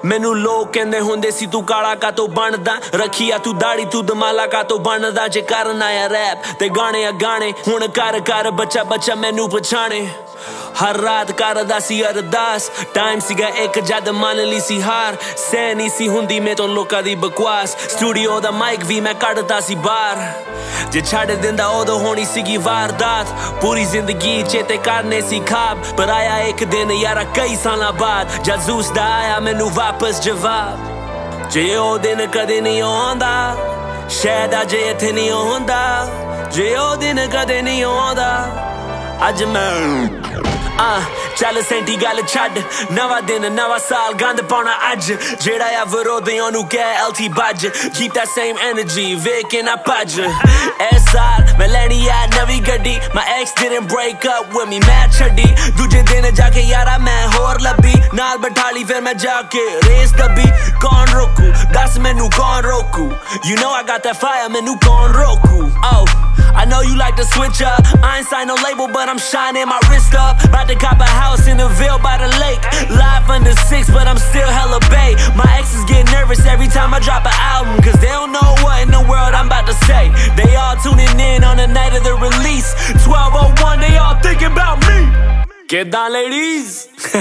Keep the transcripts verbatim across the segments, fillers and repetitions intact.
मैनू लोग कहंदे हुंदे सी तू काला कातों बनदा, रखी आ तू दाड़ी तू दमाला कातों बनदा। जे करन आया रैप ते गाने आ गाने, हुण कर कर बच्चा बच्चा मैनू पछाणे। हर रात करदा सी अरदास, टाइम सीगा एक जद मन ली सी हार। सह नहीं सी हुंदी मैं तो लोकां दी बकवास, स्टूडियो दा माइक भी मैं कढदा सी बाहर। जे छड्ड दिंदा उदों होनी सीगी वारदात, पूरी जिंदगी चेते करने सी खाब। पर आया एक दिन यारा कई सालां बाद, जासूस दा आया मैनू वापस जवाब। जे ओ दिन कदे नहीं आउंदा, शायद अज इत्थे नहीं होंदा। जे ओ दिन कदे नहीं आउंदा, अज मैं आ चल सेंटी गल छड्ड। नवा दिन नवा साल गंद पाउणा अज, जेड़ा आ विरोधियां नू कह एलटी बज। कीप दैट सेम एनर्जी वेख के ना भज। इस साल मैं लैनी आ नवी गड्डी, my ex didn't break up with me मैं छड्डी। दूजे दिन जाके यारा मैं होर लब्भी, नाल बठाली फिर मैं जाके रेस दब्बी। कौन रोकू दस मैनू कौन रोकू, you know I got that fire मैनू कौन रोकू। Oh I know you like to switch up, I ain't signed no label but I'm shining my wrist up. About to cop a house in the Ville by the lake, live under six but I'm still hella bae. My exes get nervous every time I drop an album, cause they don't know what in the world I'm about to say. They all tuning in on the night of the release, twelve oh one they all thinking about me. Kiddha ladies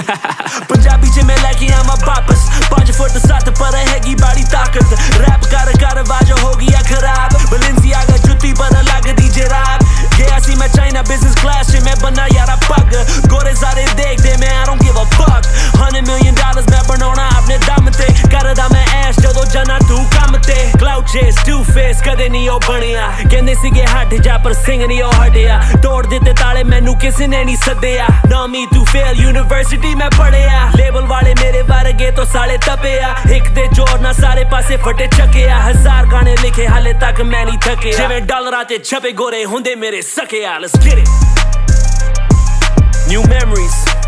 Punjabi च मैं लैके आवां वापस, पांच foot सत्त पर हैगी बड़ी ताकत। रैप कर कर आवाज हो गई खराब, बलेंसियागा जुत्ती पर लगदी जराब। गया सी मैं चाइना बिजनेस क्लास च मैं बना यारा पग, गोरे सारे देखदे मैं I don't give a fuck। Hundred million dollars मैं बनाउणा अपने दम ते, करदा मैं ऐश जदों जाना तू कम ते। क्लाउड चेस टू फेस कदे नहीं ओ बनिया, कहंदे सीगे हट जा पर सिंह नहीं ओ हटिया। तोड़ दित्ते ताले मैनू किसी ने नहीं सद्दिया, ना मी तू फेल यूनिवर्सिटी मैं पढ़िया। लेबल वाले मेरे वर्गे तो साले तपिया, एक दे जोर ना सारे पासे फटे चकिया। हजार गाने लिखे हाले तक मैं नहीं थके, जिवें डॉलरां ते छपे गोरे हुंदे मेरे सके। Let's get it, new memories